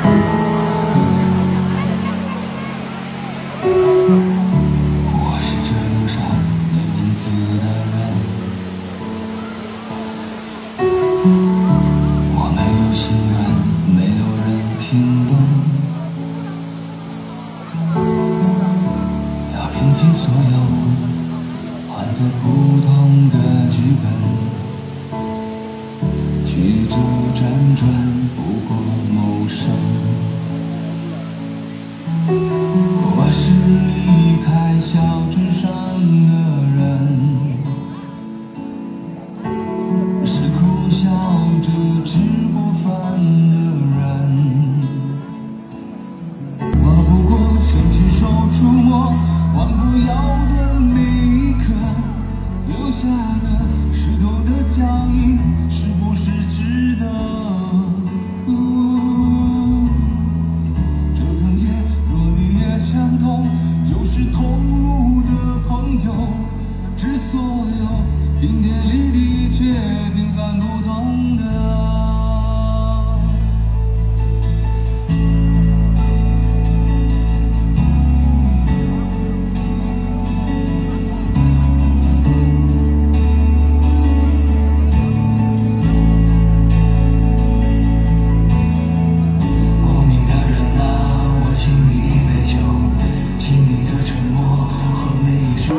我是这路上没名字的人，我没有心愿，没有人评论，要拼尽所有换得不同的剧本，曲折辗转不过谋生。我是离开小镇上的人，是苦笑着吃过饭的人。我不过伸起手触摸忘不了的每一刻，留下的石头的脚印是不是值得？相同就是同路的朋友，之所有冰天里的却平凡不同的。莫名的人啊，我请你一杯酒，请你的沉默和每一首。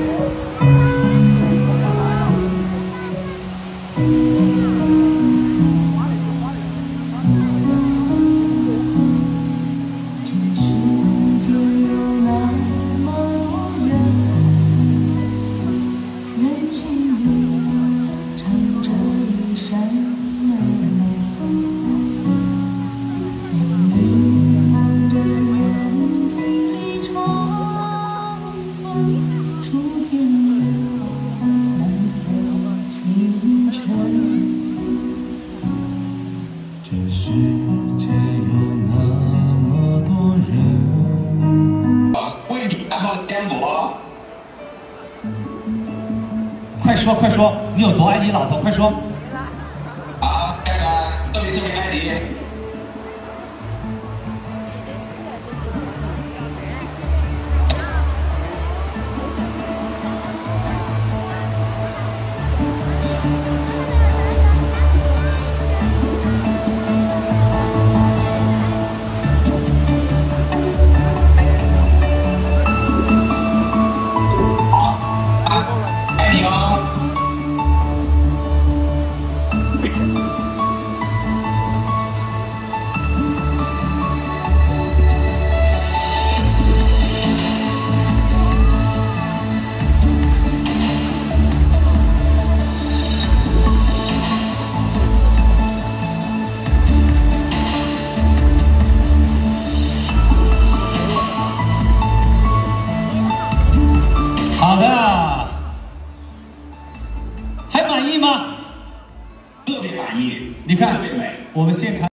这世界有那么多人，人群里藏着一扇门，迷蒙的眼睛里长存初见的蓝色清晨。 这世界有那么多人。 为你感到颠簸。 快说快说，你有多爱你老婆？快说。 啊，这个特别爱你。爱你哦。 好的，还满意吗？ 特别满意， 你看特别美。 我们现场。